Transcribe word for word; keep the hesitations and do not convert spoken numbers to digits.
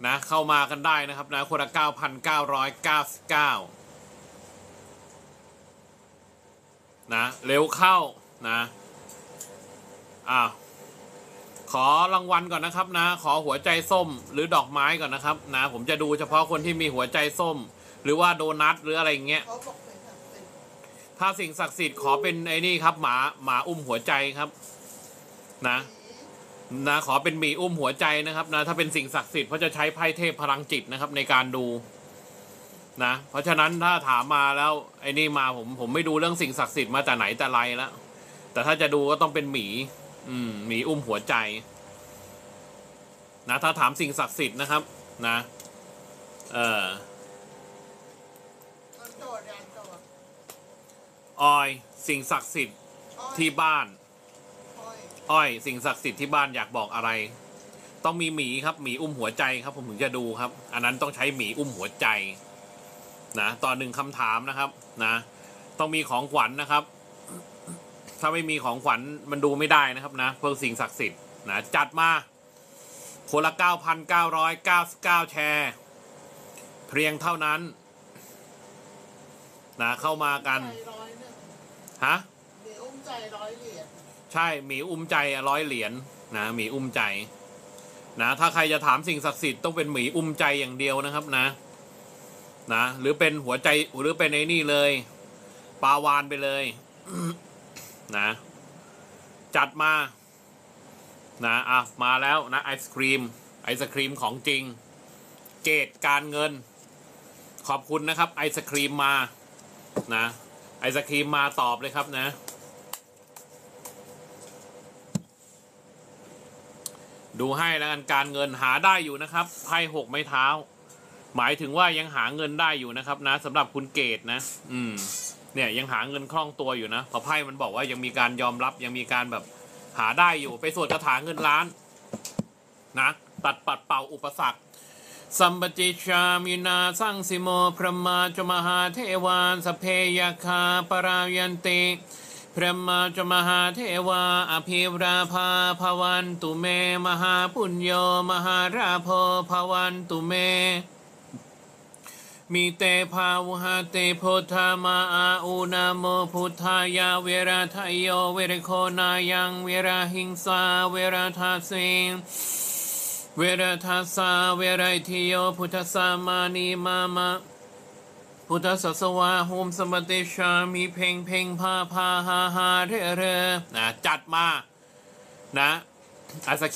นะเข้ามากันได้นะครับนะคนละ เก้าพันเก้าร้อยเก้าสิบเก้า นะเร็วเข้านะอ้าวขอรางวัลก่อนนะครับนะขอหัวใจส้มหรือดอกไม้ก่อนนะครับนะผมจะดูเฉพาะคนที่มีหัวใจส้มหรือว่าโดนัทหรืออะไรเงี้ยถ้าสิ่งศักดิ์สิทธิ์ขอเป็นไอ้นี่ครับหมาหมาอุ้มหัวใจครับนะนะขอเป็นหมีอุ้มหัวใจนะครับนะถ้าเป็นสิ่งศักดิ์สิทธิ์เพราะจะใช้ไพ่เทพพลังจิตนะครับในการดูนะเพราะฉะนั้นถ้าถามมาแล้วไอ้นี่มาผมผมไม่ดูเรื่องสิ่งศักดิ์สิทธิ์มาแต่ไหนแต่ไรแล้วแต่ถ้าจะดูก็ต้องเป็นหมีอืมหมีอุ้มหัวใจนะถ้าถามสิ่งศักดิ์สิทธิ์นะครับนะเออออยสิ่งศักดิ์สิทธิ์ที่บ้านอ้อยสิ่งศักดิ์สิทธิ์ที่บ้านอยากบอกอะไรต้องมีหมีครับหมีอุ้มหัวใจครับผมถึงจะดูครับอันนั้นต้องใช้หมีอุ้มหัวใจนะต่อหนึ่งคำถามนะครับนะต้องมีของขวัญนะครับถ้าไม่มีของขวัญมันดูไม่ได้นะครับนะเพื่อสิ่งศักดิ์สิทธิ์นะจัดมาคนละ เก้าพันเก้าร้อยเก้าสิบเก้า แชร์เพียงเท่านั้นนะเข้ามากันฮะมีอุ้มใจร้อยเหรียญใช่มีอุ้มใจร้อยเหรียญนะมีอุ้มใจนะถ้าใครจะถามสิ่งศักดิ์สิทธิ์ต้องเป็นหมีอุ้มใจอย่างเดียวนะครับนะนะหรือเป็นหัวใจหรือเป็นไอ้นี่เลยปลาวานไปเลยนะจัดมานะอ่ะมาแล้วนะไอศครีมไอศครีมของจริงเกตการเงินขอบคุณนะครับไอศครีมมานะไอศครีมมาตอบเลยครับนะดูให้แล้วกันการเงินหาได้อยู่นะครับไพ่หกไม้เท้าหมายถึงว่ายังหาเงินได้อยู่นะครับนะสำหรับคุณเกตนะอืมเนี่ยยังหาเงินคล่องตัวอยู่นะเพราะไพ่มันบอกว่ายังมีการยอมรับยังมีการแบบหาได้อยู่ไปสวดคาถาเงินล้านนะตัดปัดเป่าอุปสรรคสัมปติชามินาสังสิโมพระมาจมหาเทวานสเพยคาปรายันติพระมาจมหาเทวาอภิราภาภวันตุเมมหาปุญโยมหาราโภภวันตุเมมีเตภาวหาเตโพธามาอาอุนาโมพุทธายาเวราทายโยเวรโคนายังเวราหิงสาเวราทาสิงเวราทาสาเวราทิโยพุทธสามานีมามะพุทธสัสวาหุมสมติชามีเพ่งเพ่งพาพาหาหาเรเรนะจัดมานะอาส